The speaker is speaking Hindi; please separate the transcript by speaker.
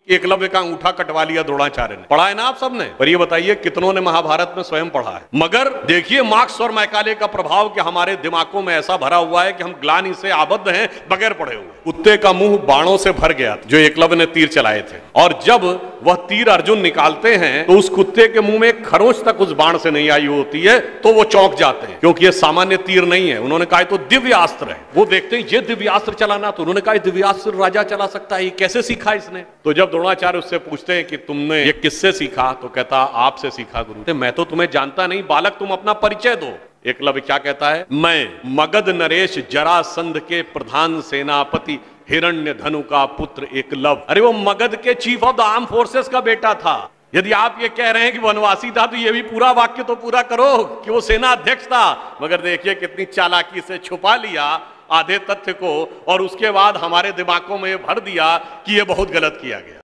Speaker 1: एकलव्य का अंगूठा कटवा लिया द्रोणाचार्य ने। पढ़ा है ना आप सबने? पर ये बताइए कितनों ने महाभारत में स्वयं पढ़ा है? मगर देखिए मार्क्स और मैकाले का प्रभाव कि हमारे दिमागों में ऐसा भरा हुआ है कि हम ग्लानि से आबद्ध हैं बगैर पढ़े हुए। कुत्ते का मुंह बाणों से भर गया जो एकलव्य ने तीर चलाए थे, और जब वह तीर अर्जुन निकालते हैं तो उस कुत्ते के मुंह में खरोंच तक उस बाण से नहीं आई होती है, तो वो चौंक जाते हैं क्योंकि ये सामान्य तीर नहीं है। उन्होंने कहा तो दिव्यास्त्र है। वो देखते हैं ये दिव्यास्त्र चलाना, तो उन्होंने कहा दिव्यास्त्र राजा चला सकता है, कैसे सीखा इसने? तो जब द्रोणाचार्य उससे पूछते हैं कि तुमने ये किससे सीखा, तो कहता आपसे सीखा गुरु। मैं तो तुम्हें जानता नहीं, बालक तुम अपना परिचय दो। एकलव्य क्या कहता है? मैं मगध नरेश जरासंध के प्रधान सेनापति हिरण्यधनु का पुत्र एकलव्य। अरे वो मगध के chief of the arm forces का बेटा था। यदि आप ये कह रहे हैं कि वनवासी था तो ये भी पूरा वाक्य तो पूरा करो कि वो सेना अध्यक्ष था। मगर देखिए कितनी चालाकी से छुपा लिया आधे तथ्य को, और उसके बाद हमारे दिमागों में भर दिया कि ये बहुत गलत किया गया।